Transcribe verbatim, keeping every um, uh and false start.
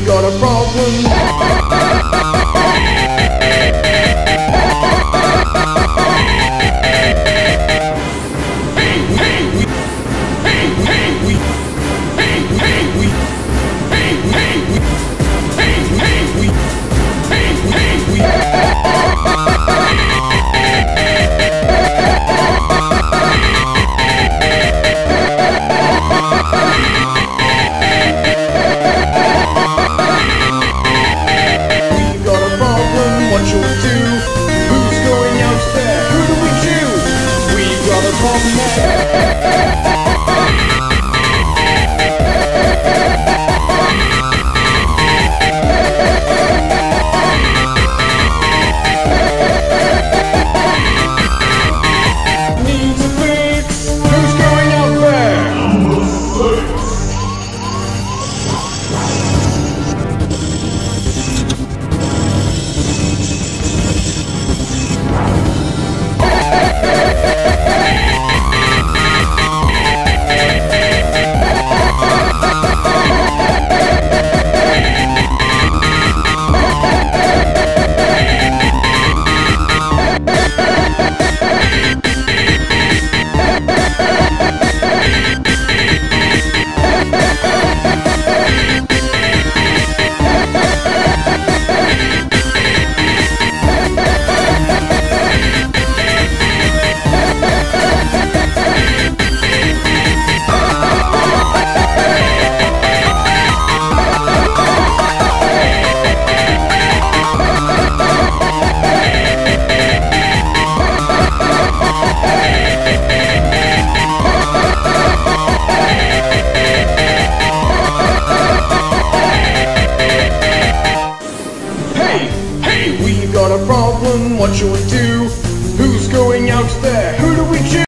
We've got a problem. What shall we do? Who's going out there? Who do we choose? We've got a problem there. Needs a fix. Who's going out there? Number six. We've got a problem, what shall we do? Who's going out there? Who do we choose?